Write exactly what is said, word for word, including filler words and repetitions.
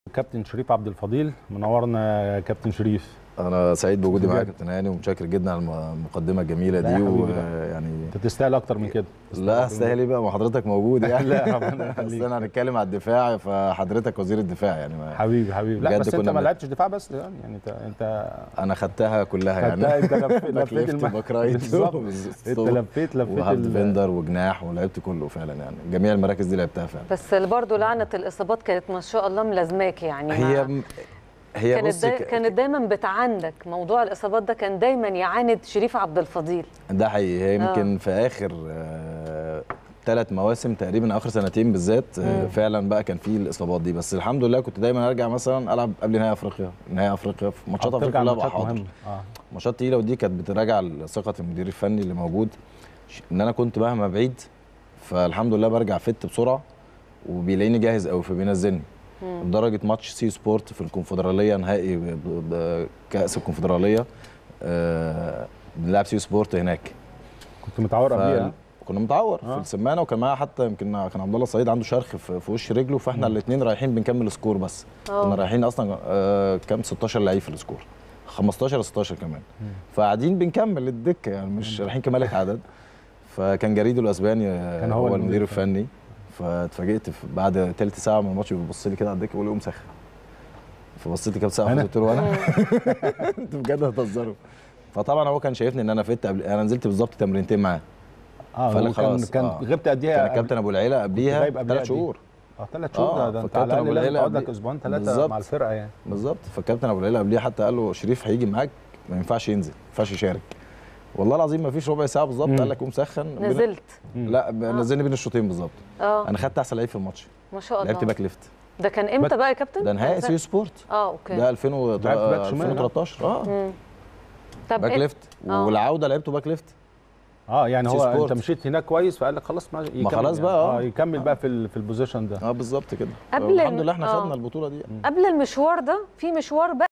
كابتن شريف عبد الفضيل، منورنا يا كابتن شريف. انا سعيد بوجودي معاك يا كابتن هاني، ومتشكر جدا على المقدمه الجميله دي. ويعني انت تستاهل اكتر من كده. لا استاهل ايه بقى، ما حضرتك موجود يعني. لا ربنا يخليك. انا هنتكلم على الدفاع، فحضرتك وزير الدفاع يعني. حبيبي حبيبي. لا بس انت ما لعبتش دفاع بس يعني يعني انت انت انا خدتها كلها يعني. انت لفيت باك رايت بالظبط. انت لفيت لفيت وهاف ديفندر وجناح، ولعبت كله فعلا يعني. جميع المراكز دي لعبتها فعلا. بس برضه لعنه الاصابات كانت ما شاء الله ملازماك يعني. هي هي كانت داي... كانت دايما بتعاندك، موضوع الاصابات ده كان دايما يعاند شريف عبد الفضيل. ده حقيقي. هي يمكن آه. في اخر ثلاث آه مواسم تقريبا، اخر سنتين بالذات آه فعلا بقى كان في الاصابات دي. بس الحمد لله كنت دايما ارجع مثلا العب قبل نهائي افريقيا، نهائي افريقيا في ماتشات افريقيا كلها بقى حاضر. آه. ماتشات تقيله، ودي كانت بتراجع ثقه المدير الفني اللي موجود، ان انا كنت مهما بعيد فالحمد لله برجع فت بسرعه، وبيلاقيني جاهز قوي فبينزلني. لدرجه ماتش سي سبورت في الكونفدراليه، نهائي كاس الكونفدراليه، آه بنلعب سي سبورت هناك. كنت متعور قبليها؟ كنا متعور آه. في السمانه، وكان معايا حتى يمكن كان عبد الله السعيد عنده شرخ في, في وش رجله، فاحنا الاثنين رايحين بنكمل سكور. بس أوه. كنا رايحين اصلا آه كام ستاشر لعيب في السكور، خمستاشر ستاشر كمان، فقاعدين بنكمل الدكه يعني، مش رايحين كمالة عدد. فكان جريدو الاسباني كان هو, هو المدير الفني، فاتفاجئت بعد ثلث ساعه من الماتش بيبص لي كده على الدكه بيقول لي قوم سخن. فبصيت كده بسقف قلت له انا انتوا بجد هتهزروا؟ فطبعا هو كان شايفني ان انا فت قبل، انا نزلت بالظبط تمرينتين معاه. اه فقال خلاص كان آه. غبت قد ايه؟ كان الكابتن ابو العيله قبليها ثلاث شهور. اه ثلاث شهور ده, ده انت على الاقل لازم تقعد لك اسبوعين ثلاثه مع الفرقه يعني. بالظبط. فالكابتن ابو العيله قبليها حتى قال له شريف هيجي معاك، ما ينفعش ينزل، ما ينفعش يشارك. والله العظيم ما فيش ربع ساعه بالظبط قال لك قوم سخن. نزلت؟ بين... لا نزلني بين الشوطين بالظبط. اه انا خدت احسن لعيب في الماتش ما شاء الله. لعبت باك ليفت. ده كان امتى بقى يا كابتن؟ ده نهائي سي سبورت. اه اوكي. ده ألفين وتلتاشر. اه مم. طب باك ليفت، والعوده لعبته باك ليفت. اه يعني هو سبورت. انت مشيت هناك كويس فقال لك خلاص ما يكمل، ما خلاص بقى اه, آه يكمل آه. بقى في في البوزيشن ده. اه بالظبط كده. الحمد لله احنا آه. خدنا البطوله دي. قبل المشوار ده في مشوار بقى